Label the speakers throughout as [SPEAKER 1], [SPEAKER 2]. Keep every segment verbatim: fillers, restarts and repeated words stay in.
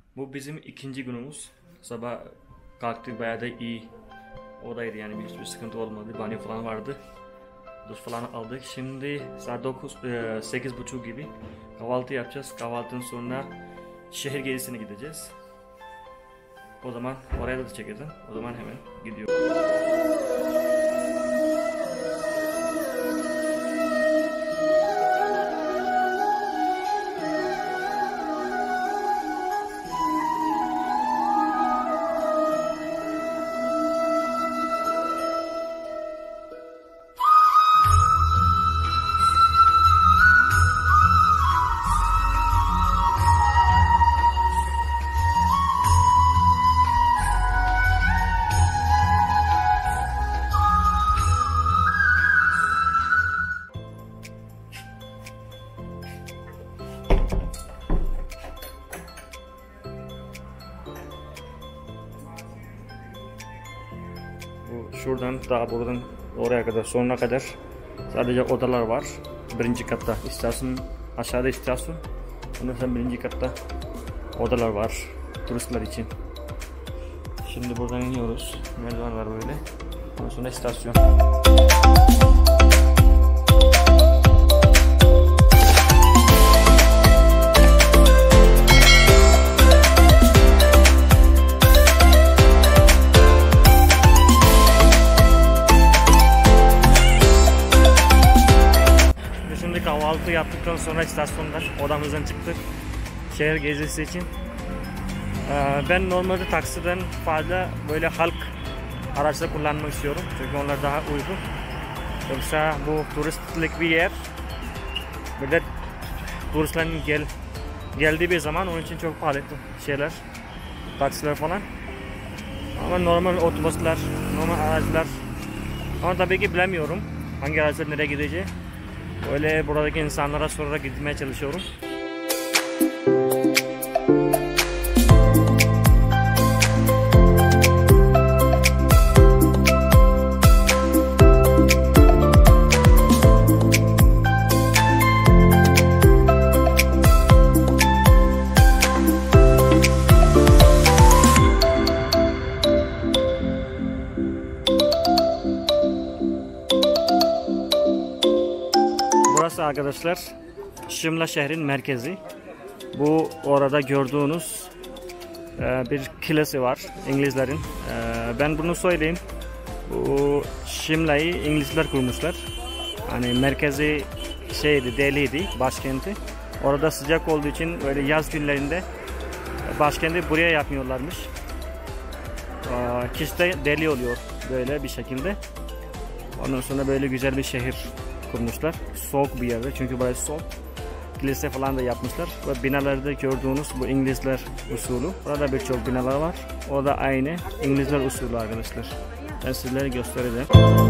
[SPEAKER 1] Bu bizim ikinci günümüz. Sabah kalktık, bayağı da iyi odaydı yani, hiçbir sıkıntı olmadı. Banyo falan vardı. Duş falan aldık. Şimdi saat dokuz, sekiz buçuk gibi kahvaltı yapacağız. Kahvaltının sonra şehir gezisine gideceğiz. O zaman oraya da çekelim. O zaman hemen gidiyoruz. Şuradan daha buradan oraya kadar, sonuna kadar sadece odalar var. Birinci katta istasyon, aşağıda istasyon. Ondan sonra birinci katta odalar var turistler için. Şimdi buradan iniyoruz. Merdiven var böyle. Ondan sonra istasyon. Kahvaltı yaptıktan sonra istasyondan odamızdan çıktık şehir gezisi için. Ee, ben normalde taksiden fazla böyle halk araçla kullanmak istiyorum çünkü onlar daha uygun. Yoksa bu turistlik bir yer, böyle turistlerin gel geldiği bir zaman onun için çok pahalı şeyler, taksiler falan. Ama normal otobüsler, normal araçlar, ama tabii ki bilemiyorum hangi araçlar nereye gideceği. Böyle buradaki insanlara sorarak gitmeye çalışıyorum. Burası arkadaşlar Şimla şehrin merkezi. Bu orada gördüğünüz e, bir kilise var İngilizlerin. E, ben bunu söyleyeyim. Bu Şimla'yı İngilizler kurmuşlar. Hani merkezi şeydi, Delhi'ydi, başkenti. Orada sıcak olduğu için böyle yaz günlerinde başkenti buraya yapmıyorlarmış. E, kış da Delhi oluyor böyle bir şekilde. Ondan sonra böyle güzel bir şehir kurmuşlar. Soğuk bir yerde çünkü burası soğuk. Kilise falan da yapmışlar ve binalarda gördüğünüz bu İngilizler usulü. Burada birçok binalar var. O da aynı İngilizler usulü arkadaşlar. Ben sizlere göstereceğim.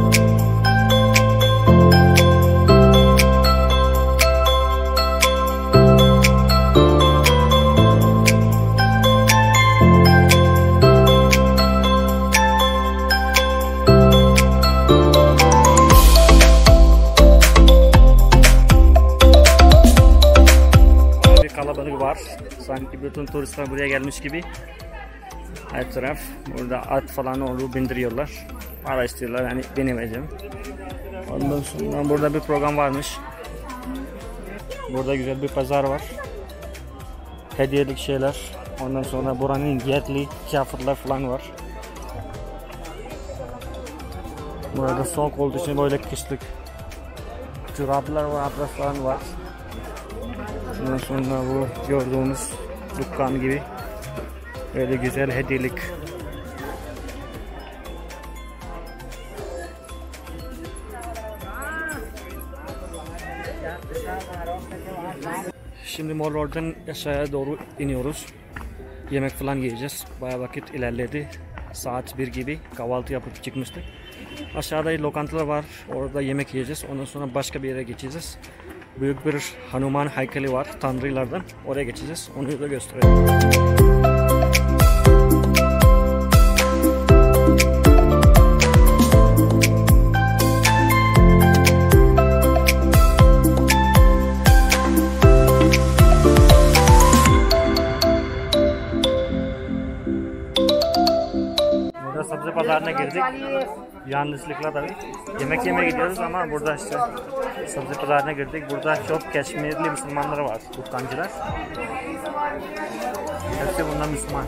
[SPEAKER 1] Kalabalık var. Sanki bütün turistler buraya gelmiş gibi. Her taraf. Burada at falan onu bindiriyorlar. Para istiyorlar. Yani binemeyeceğim. Ondan sonra burada bir program varmış. Burada güzel bir pazar var. Hediyelik şeyler. Ondan sonra buranın yerli kıyafetler falan var. Burada soğuk olduğu için böyle kışlık çoraplar var, falan var. Ondan sonra bu gördüğünüz dükkan gibi böyle güzel hediyelik. Şimdi Mall Road'dan aşağıya doğru iniyoruz. Yemek falan yiyeceğiz. Bayağı vakit ilerledi. Saat bir gibi kahvaltı yapıp çıkmıştık. Aşağıda lokantalar var. Orada yemek yiyeceğiz. Ondan sonra başka bir yere geçeceğiz. Büyük bir Hanuman heykeli var tanrılardan. Oraya geçeceğiz. Onu da göstereyim. sabzi pazarına girdik. Yanlışlıkla tabii. Yemek yemeye gidiyoruz ama burada işte sabzi pazarına girdik. Burada çok Keşmirli Müslümanlar var, dükkancılar. Hepsi bunlar Müslüman.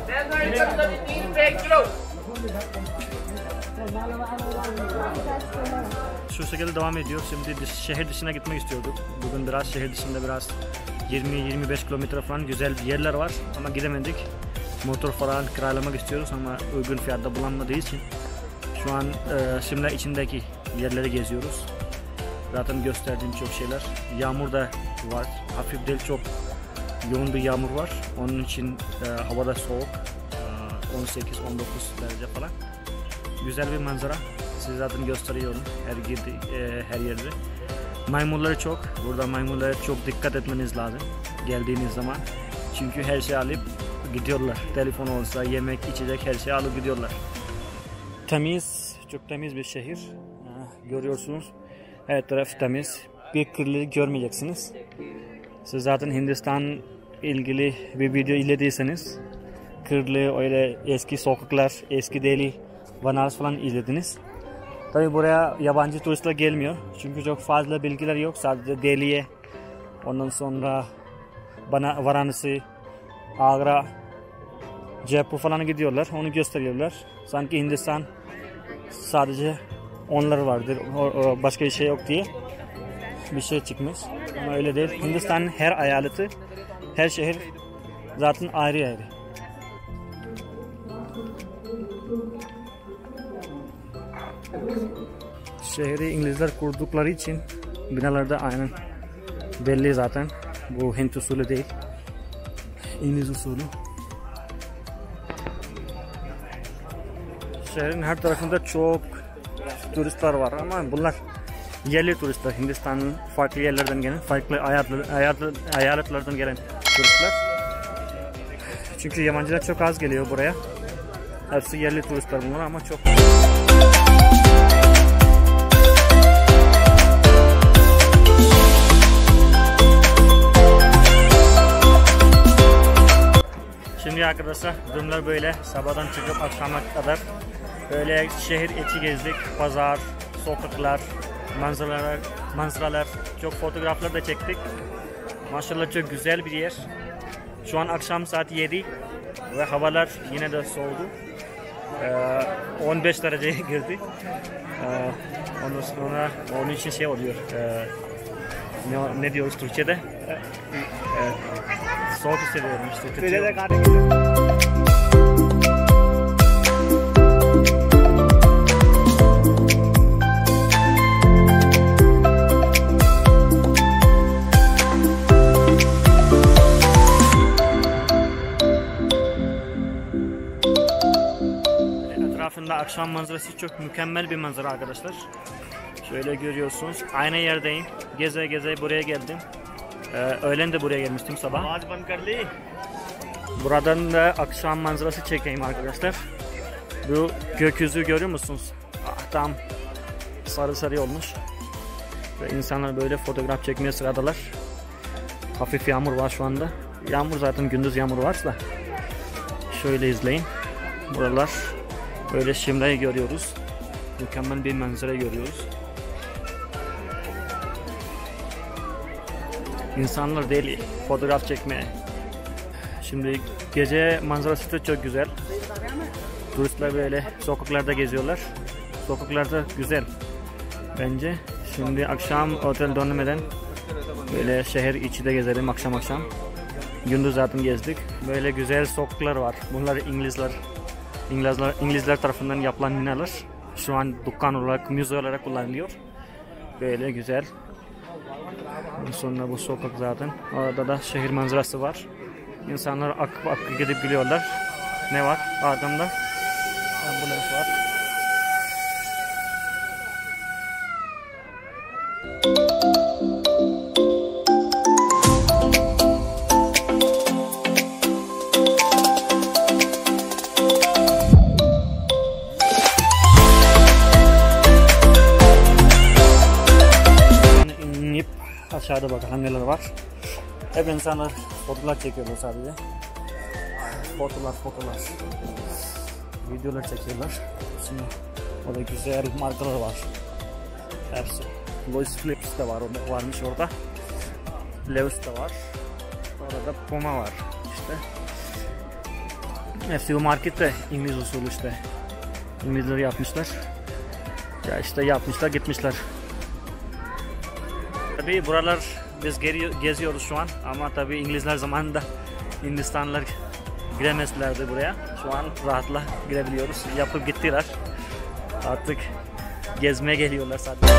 [SPEAKER 1] Şu şekilde devam ediyor. Şimdi şehir dışına gitmek istiyorduk. Bugün biraz şehir dışında biraz yirmi yirmi beş kilometre falan güzel yerler var ama gidemedik. Motor falan kiralamak istiyoruz ama uygun fiyatta bulunmadığı için şu an e, Şimla içindeki yerleri geziyoruz. Zaten gösterdiğim çok şeyler. Yağmur da var. Hafif değil, çok yoğun bir yağmur var. Onun için e, havada soğuk. E, on sekiz on dokuz derece falan. Güzel bir manzara. Size zaten gösteriyorum her girdi, e, her yerde. Maymunları çok. Burada maymunlara çok dikkat etmeniz lazım geldiğiniz zaman. Çünkü her şeyi alıp gidiyorlar. Telefon olsa, yemek, içecek her şeyi alıp gidiyorlar. Temiz, çok temiz bir şehir. Ha, görüyorsunuz. Her taraf temiz. Bir kirlilik görmeyeceksiniz. Siz zaten Hindistan ilgili bir video izlediyseniz kirli, öyle eski sokaklar, eski Delhi, Varanasi falan izlediniz. Tabi buraya yabancı turistler gelmiyor. Çünkü çok fazla bilgiler yok. Sadece Delhi'ye, ondan sonra bana Varanasi, Agra, Jaipur falan gidiyorlar. Onu gösteriyorlar. Sanki Hindistan sadece onlar vardır. Başka bir şey yok diye bir şey çıkmış. Ama öyle değil. Hindistan'ın her eyaleti, her şehir zaten ayrı ayrı. Şehri İngilizler kurdukları için binalarda aynen belli zaten. Bu Hint usulü değil, İngiliz usulü. Şehrin her tarafında çok turistler var ama bunlar yerli turistler. Hindistan'ın farklı yerlerden gelen, farklı eyaletlerden gelen turistler. Çünkü yabancılar çok az geliyor buraya. Hepsi yerli turistler bunlar ama çok. Şimdi arkadaşlar durumlar böyle. Sabahdan çıkıp akşama kadar böyle şehir içi gezdik. Pazar, sokaklar, manzaralar, manzaralar, çok fotoğraflar da çektik. Maşallah çok güzel bir yer. Şu an akşam saat yedi ve havalar yine de soğudu. Ee, on beş dereceye girdi. Ee, ondan sonra onun için şey oluyor. Ee, ne, ne diyoruz Türkçe'de? Ee, e, soğuk hissediyorum işte. Etrafında akşam manzarası çok mükemmel bir manzara arkadaşlar. Şöyle görüyorsunuz. Aynı yerdeyim. Geze geze buraya geldim. Ee, öğlen de buraya gelmiştim sabah. Buradan da akşam manzarası çekeyim arkadaşlar. Bu gökyüzü görüyor musunuz? Ah, tam sarı sarı olmuş. Ve insanlar böyle fotoğraf çekmeye sıradalar. Hafif yağmur var şu anda. Yağmur zaten gündüz yağmur varsa. Şöyle izleyin. Buralar böyle Şimla'yı görüyoruz. Mükemmel bir manzara görüyoruz. İnsanlar deli fotoğraf çekmeye. Şimdi gece manzarası da çok güzel. Turistler böyle sokaklarda geziyorlar. Sokaklarda güzel bence. Şimdi akşam otel dönmeden böyle şehir içi de gezelim akşam akşam. Gündüz zaten gezdik. Böyle güzel sokaklar var. Bunlar İngilizler, İngilizler, İngilizler tarafından yapılan binalar. Şu an dükkan olarak, müze olarak kullanılıyor. Böyle güzel. Sonra bu sokak zaten. Orada da şehir manzarası var. İnsanlar akıp akıp gidip gülüyorlar. Ne var? Arkamda ambulans var. İnip aşağıda bakalım neler var. Hep insanlar fotoğraflar çekiyorlar sadece. Fotoğraflar, fotoğraflar. videolar çekiyorlar. Şimdi orada güzel markalar var. Hepsi. Louis Phillips de var, varmış orada. Levi's de var. Orada Puma var işte. Hepsi bu markette İngiliz usulü işte. İngilizler yapmışlar. Ya işte yapmışlar, gitmişler. Tabii buralar biz geziyoruz şu an ama tabii İngilizler zamanında Hindistanlılar giremezlerdi buraya. Şu an rahatla girebiliyoruz. Yapıp gittiler. Artık gezmeye geliyorlar sadece.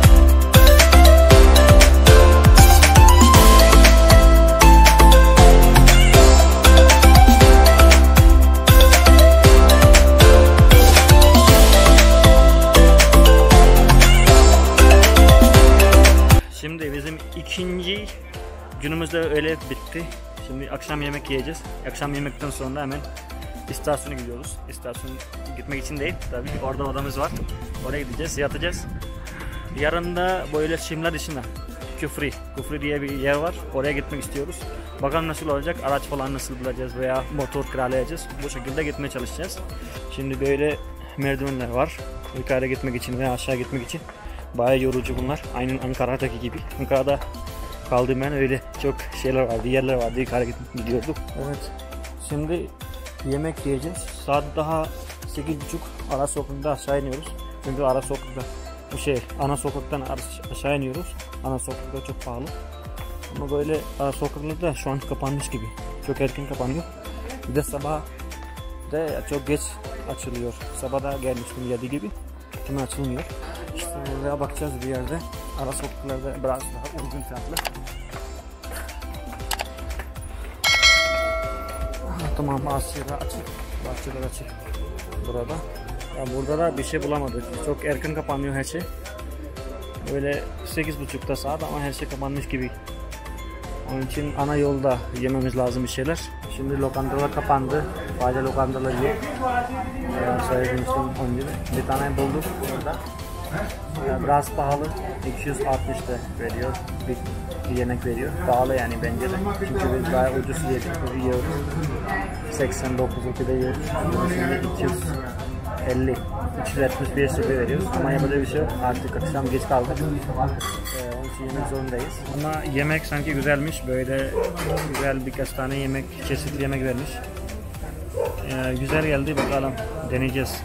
[SPEAKER 1] Şimdi bizim ikinci günümüzde öyle bitti. Şimdi akşam yemek yiyeceğiz. Akşam yemekten sonra hemen istasyona gidiyoruz. İstasyon gitmek için değil tabii. Orada odamız var. Oraya gideceğiz, yatacağız. Yarın da böyle Şimla dışında Kufri, Kufri diye bir yer var. Oraya gitmek istiyoruz. Bakalım nasıl olacak. Araç falan nasıl bulacağız veya motor kiralayacağız. Bu şekilde gitmeye çalışacağız. Şimdi böyle merdivenler var. Yukarı gitmek için veya aşağı gitmek için. Bayağı yorucu bunlar. Aynen Ankara'daki gibi. Ankara'da kaldığım ben öyle çok şeyler vardı, yerler vardı. Yukarı gidiyorduk. Evet. Şimdi yemek yiyeceğiz. Saat daha sekiz buçuk. Ara sokakta aşağı iniyoruz. Çünkü ara sokakta bu şey ana sokaktan aşağı iniyoruz. Ana sokakta çok pahalı. Ama böyle ara sokaklar da şu an kapanmış gibi. Çok erken kapanıyor. Bir de sabah da çok geç açılıyor. Sabah da gelmiştim yedi gibi. Hemen açılmıyor. İşte oraya bakacağız bir yerde. Ara sokaklarda biraz daha uygun fiyatlı. Tamam, Asya'da açık. Bahçeler açık. Burada. Ya burada da bir şey bulamadık. Çok erken kapanıyor her şey. Böyle sekiz buçukta saat ama her şey kapanmış gibi. Onun için ana yolda yememiz lazım bir şeyler. Şimdi lokantalar kapandı. Fazla lokantalar yok. Ya söylemiştim önce de. Bir tane bulduk burada. Ya biraz pahalı. iki yüz altmış da veriyor. Bir, bir yemek veriyor. Pahalı yani bence de. Çünkü biz daha ucuz yedik. Yiyoruz. seksen dokuz de yiyoruz. Şimdi iki yüz elli, üç yüz altmış beş lira veriyoruz. Ama yapacak bir şey yok. Artık akşam geç kaldık. Ee, onun için yemek zorundayız. Ama yemek sanki güzelmiş. Böyle güzel birkaç tane yemek, çeşitli yemek vermiş. Ee, güzel geldi. Bakalım deneyeceğiz.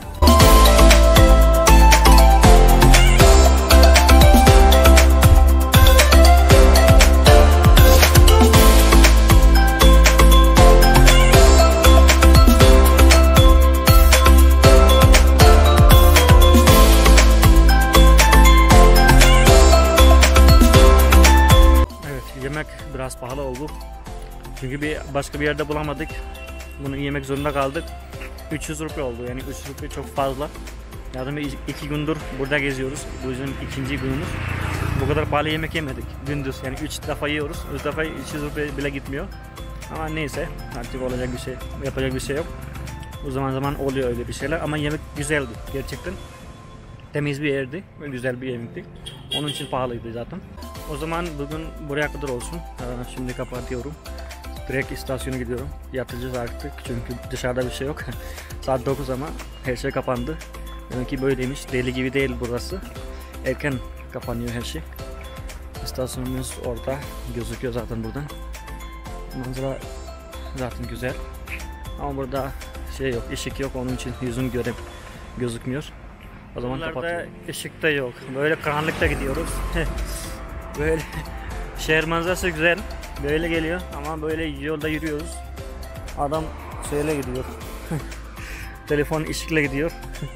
[SPEAKER 1] Biraz pahalı oldu. Çünkü bir başka bir yerde bulamadık. Bunu yemek zorunda kaldık. üç yüz rupi oldu. Yani üç yüz rupi çok fazla. Yani iki gündür burada geziyoruz. Bu bizim ikinci günümüz. Bu kadar pahalı yemek yemedik. Gündüz yani üç defa yiyoruz. üç defa üç yüz rupi bile gitmiyor. Ama neyse, artık olacak bir şey, yapacak bir şey yok. O zaman zaman oluyor öyle bir şeyler. Ama yemek güzeldi gerçekten. Temiz bir yerdi ve güzel bir yemekti. Onun için pahalıydı zaten. O zaman bugün buraya kadar olsun. Şimdi kapatıyorum. Direkt istasyona gidiyorum. Yatacağız artık çünkü dışarıda bir şey yok. Saat dokuz ama her şey kapandı. Demek ki böyleymiş. Deli gibi değil burası. Erken kapanıyor her şey. İstasyonumuz orada gözüküyor zaten buradan. Manzara zaten güzel. Ama burada şey yok, ışık yok. Onun için yüzüm görüp gözükmüyor. O zaman kapatıyorum. Işık da yok. Böyle karanlıkta gidiyoruz. Böyle şehir manzarası güzel. Böyle geliyor ama böyle yolda yürüyoruz. Adam şeyle gidiyor. Telefon ışıkla gidiyor.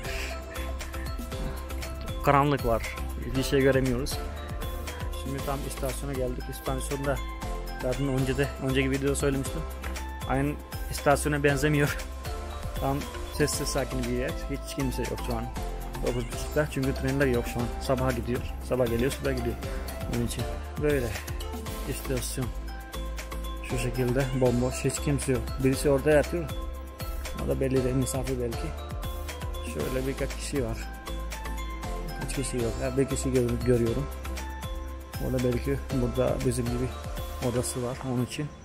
[SPEAKER 1] Karanlık var. Bir şey göremiyoruz. Şimdi tam istasyona geldik. İstasyonda zaten önce de önceki videoda söylemiştim. Aynı istasyona benzemiyor. Tam sessiz sakin bir yer. Hiç kimse yok şu an. dokuz buçukta çünkü trenler yok şu an. Sabah gidiyor. Sabah geliyor, sabah gidiyor. Onun için böyle istasyon şu şekilde bomboş, hiç kimse yok. Birisi orada yatıyor. O da belli değil, misafir belki. Şöyle birkaç kişi var. Kaç kişi yok. Yani bir kişi gör görüyorum. O da belki burada bizim gibi odası var onun için.